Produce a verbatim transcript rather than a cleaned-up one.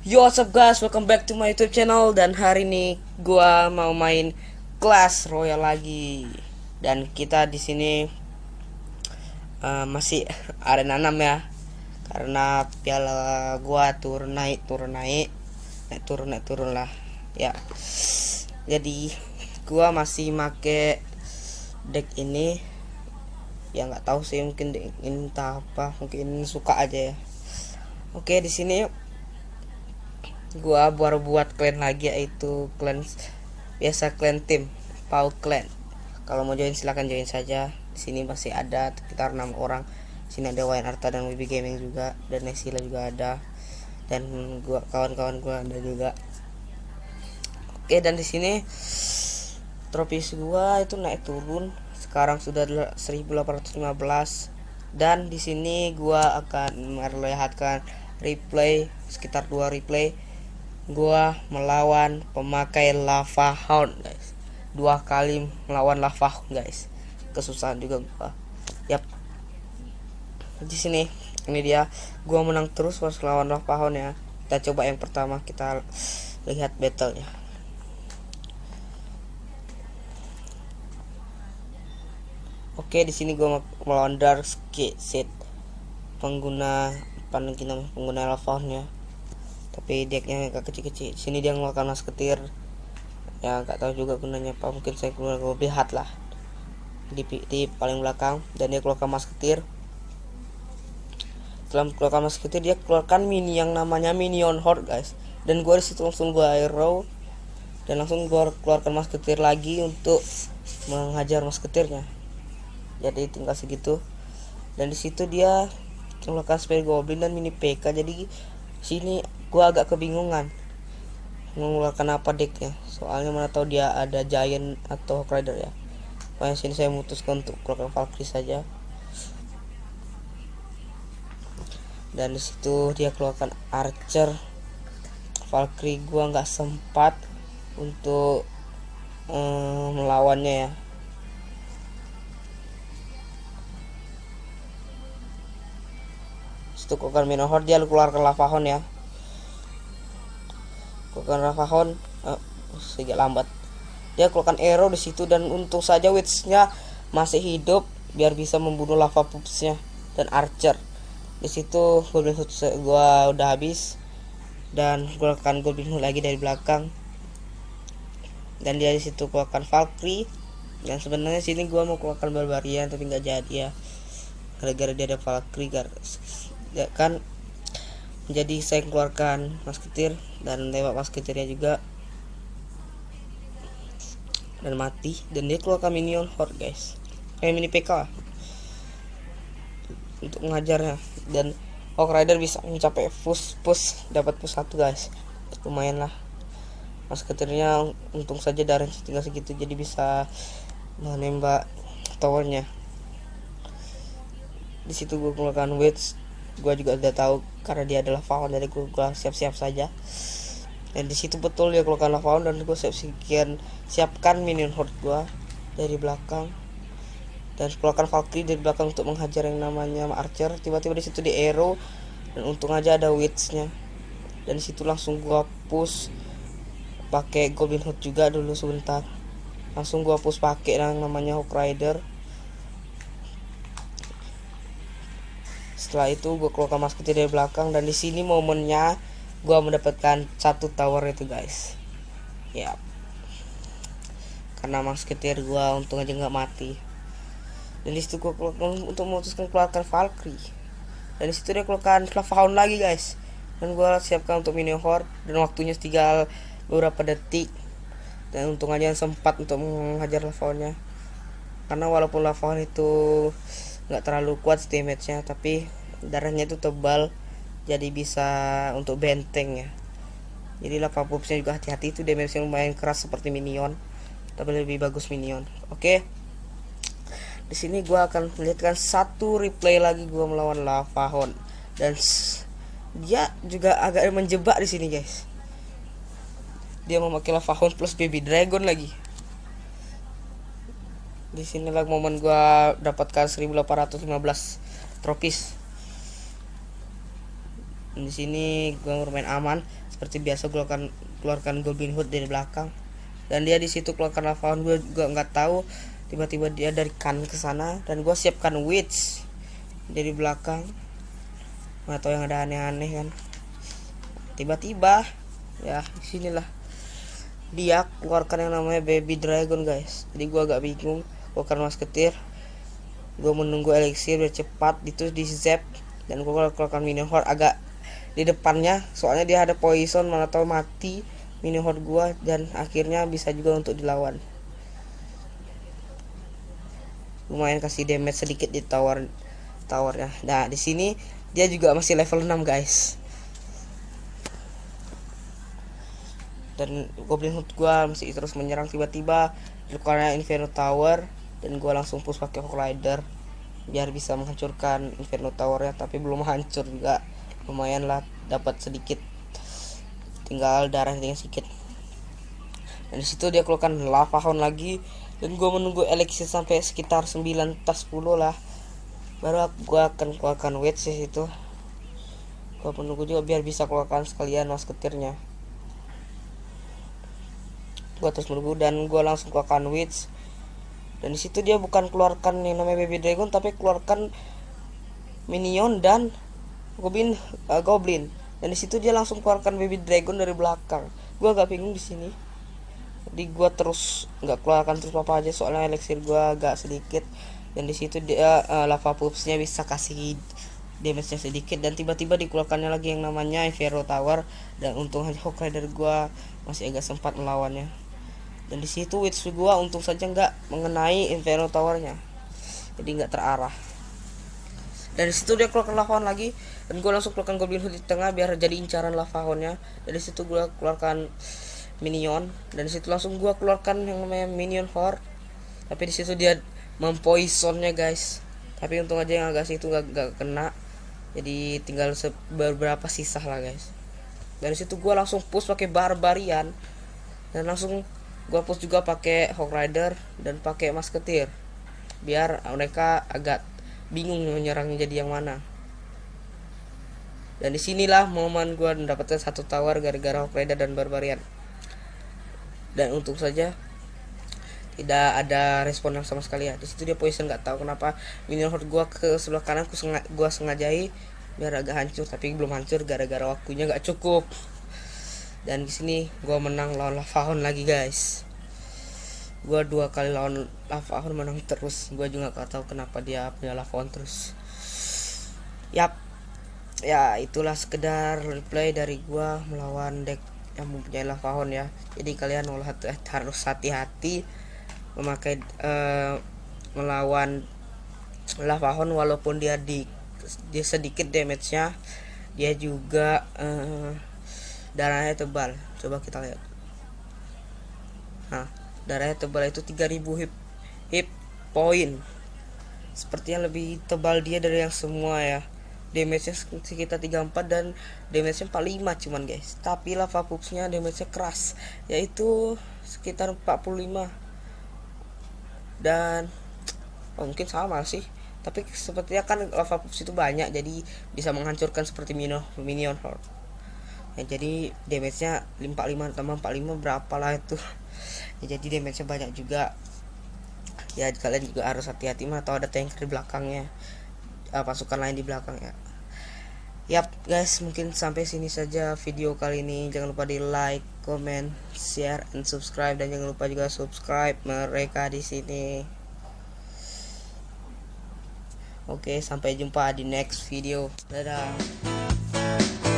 Yo, what's up guys, welcome back to my YouTube channel. Dan hari ini gua mau main Clash Royale lagi. Dan kita di sini uh, masih arena enam ya. Karena piala gua turun naik turun naik naik turun naik turun lah ya. Jadi gua masih make deck ini. Ya nggak tahu sih, mungkin deck ini entah apa, mungkin suka aja ya. Oke, di sini gua baru buat clan lagi, yaitu clan biasa, clan tim Paul Clan. Kalau mau join silahkan join saja. Di sini masih ada sekitar enam orang. Di sini ada Wayan Arta dan Wibi Gaming juga, dan Nesila juga ada, dan gua kawan-kawan gua ada juga. Oke, dan di sini tropis gua itu naik turun. Sekarang sudah seribu delapan ratus lima belas, dan di sini gua akan memperlihatkan replay sekitar dua replay gua melawan pemakai Lava Hound, guys. Dua kali melawan Lava Hound, guys. Kesusahan juga gua. Yap. Di sini ini dia, gua menang terus pas lawan Lava Hound ya. Kita coba yang pertama, kita lihat battle-nya. Oke, di sini gua melawan Dark Set, pengguna pandang kita pengguna Lava Hound ya. Tapi decknya agak kecil-kecil. Sini dia ngeluarkan musketeer, ya nggak tahu juga gunanya apa, mungkin saya keluar lebih hat lah di, di paling belakang. Dan dia keluarkan musketeer. Setelah keluarkan musketeer, dia keluarkan mini yang namanya minion horde, guys. Dan gua disitu langsung gua arrow, dan langsung gua keluarkan musketeer lagi untuk menghajar musketeernya. Jadi tinggal segitu. Dan disitu dia keluarkan spell goblin dan mini P K. Jadi sini gua agak kebingungan mengeluarkan apa decknya, soalnya mana tahu dia ada giant atau rider ya. Makanya sini saya memutuskan untuk keluarkan Valkyrie saja. Dan disitu dia keluarkan archer. Valkyrie gua nggak sempat untuk um, melawannya ya. Situ keluarkan Minohor, dia keluarkan Lava Hound ya. Keluarkan Lava Hound, oh, sedikit lambat. Dia keluarkan arrow di situ, dan untung saja witch-nya masih hidup biar bisa membunuh lava pups-nya. Dan archer di situ goblin hood gua udah habis, dan keluarkan goblin hood lagi dari belakang. Dan dia di situ keluarkan Valkyrie. Dan sebenarnya sini gua mau keluarkan barbarian tapi nggak jadi ya, gara-gara dia ada Valkyrie ya kan. Jadi saya keluarkan musketeer dan tembak musketeernya juga, dan mati. Dan dia keluarkan minion horde, guys, kayak mini P K untuk mengajarnya. Dan Hawk Rider bisa mencapai push push dapat push satu, guys. Lumayan lah. Musketeernya untung saja darahnya tinggal segitu, jadi bisa menembak towernya. Di situ gue keluarkan witch. Gue juga udah tahu karena dia adalah Lava Hound, jadi gue, gue siap-siap saja. Dan di situ betul dia keluarkan Lava Hound, dan gue siap-siapkan siapkan minion horde gue dari belakang, dan keluarkan Valkyrie dari belakang untuk menghajar yang namanya archer. Tiba-tiba di situ di arrow, dan untung aja ada witch-nya. Dan di situ langsung gue push pakai goblin hood juga dulu sebentar. Langsung gue push pakai yang namanya Hawk Rider. Setelah itu gue keluarkan musketeer dari belakang, dan di sini momennya gue mendapatkan satu tower itu, guys. Ya, karena musketeer gue untung aja nggak mati. Dan di situ gue keluarkan untuk memutuskan keluarkan Valkyrie. Dan di situ dia keluarkan Lava Hound lagi, guys. Dan gue siapkan untuk minion horde, dan waktunya tinggal beberapa detik. Dan untung aja sempat untuk menghajar Lava Hound-nya. Karena walaupun Lava Hound itu nggak terlalu kuat damage-nya, tapi darahnya itu tebal, jadi bisa untuk benteng ya. Jadi lava pups-nya juga hati-hati, itu damage-nya lumayan keras seperti minion, tapi lebih bagus minion. Oke, di sini gua akan melihatkan satu replay lagi gua melawan Lava Hound, dan dia juga agak menjebak di sini, guys. Dia memakai Lava Hound plus baby dragon lagi. Di sinilah momen gua dapatkan seribu delapan ratus lima belas tropis. Dan di sini gue bermain aman seperti biasa, gue akan keluarkan Goblin Hood dari belakang. Dan dia di situ keluarkan lava hound, gue juga nggak tahu tiba-tiba dia dari kan ke sana, dan gue siapkan witch dari belakang. Nggak tahu yang ada aneh-aneh kan. Tiba-tiba ya sinilah dia keluarkan yang namanya baby dragon guys. Jadi gue agak bingung, gue akan musketeer, gue menunggu elixir biar cepat itu di zap, dan gue keluarkan minion horde agak di depannya soalnya dia ada poison, mana tahu mati minion horde gue, dan akhirnya bisa juga untuk dilawan. Lumayan kasih damage sedikit di tower towernya. Nah di sini dia juga masih level enam guys, dan Goblin Hood gua masih terus menyerang. Tiba-tiba keluarnya Inferno Tower, dan gua langsung push pakai Hawk Rider biar bisa menghancurkan Inferno Towernya, tapi belum hancur juga, lumayan lah dapat sedikit, tinggal darah tinggal sedikit. Dan disitu dia keluarkan lava hound lagi, dan gua menunggu elixir sampai sekitar sembilan atau sepuluh lah, baru gua akan keluarkan wedge di situ. Gua menunggu juga biar bisa keluarkan sekalian musketeernya. Gua terus menunggu dan gua langsung keluarkan witch, dan disitu dia bukan keluarkan yang namanya baby dragon, tapi keluarkan minion dan goblin uh, goblin. Dan disitu dia langsung keluarkan baby dragon dari belakang. Gua agak bingung di sini, jadi gua terus nggak keluarkan terus apa aja soalnya elixir gua agak sedikit. Dan disitu dia uh, lava pupsnya bisa kasih damage-nya sedikit, dan tiba-tiba dikeluarkannya lagi yang namanya Inferno Tower, dan untung aja Hawk Rider gua masih agak sempat melawannya. Dan di situ witch gua untung saja nggak mengenai Inferno Towernya, jadi nggak terarah. Dan di situ dia keluarkan lava hound lagi, dan gua langsung keluarkan Goblin Hood di tengah biar jadi incaran lava houndnya. Dan di situ gua keluarkan minion, dan di situ langsung gua keluarkan yang namanya minion horde, tapi di situ dia mempoisonnya guys. Tapi untung aja yang agak situ nggak nggak kena, jadi tinggal beberapa sisa lah guys. Dari situ gua langsung push pakai barbarian, dan langsung gua push juga pakai Hawk Rider dan pakai musketeer biar mereka agak bingung menyerangnya jadi yang mana. Dan disinilah momen gua mendapatkan satu tower gara-gara Hawk Rider dan barbarian. Dan untung saja tidak ada respon yang sama sekali ya. Di situ dia poison, nggak tahu kenapa minion horde gua ke sebelah kanan, gua, sengaja, gua sengajai biar agak hancur, tapi belum hancur gara-gara waktunya nggak cukup. Dan di sini gua menang lawan lava hound lagi guys. Gua dua kali lawan lava hound menang terus. Gua juga nggak tahu kenapa dia punya lava hound terus. Yap, ya itulah sekedar replay dari gua melawan deck yang mempunyai lava hound ya. Jadi kalian harus hati-hati memakai uh, melawan lava hound, walaupun dia di dia sedikit damage-nya, dia juga uh, darahnya tebal. Coba kita lihat. Nah, darahnya tebal itu tiga ribu hit hit point. Sepertinya lebih tebal dia dari yang semua ya. Damage-nya sekitar tiga puluh empat dan damage-nya empat puluh lima cuman guys. Tapi lava pups-nya damage-nya keras, yaitu sekitar empat puluh lima. Dan oh, mungkin sama sih, tapi sepertinya kan lava pups itu banyak, jadi bisa menghancurkan seperti minion minion horde. Ya, jadi damage-nya empat puluh lima tambah empat puluh lima berapa lah itu. Ya, jadi damage-nya banyak juga. Ya kalian juga harus hati-hati mah, atau ada tank di belakangnya, uh, pasukan lain di belakang ya. Yap guys, mungkin sampai sini saja video kali ini. Jangan lupa di like, comment, share, and subscribe, dan jangan lupa juga subscribe mereka di sini. Oke, sampai jumpa di next video. Dadah.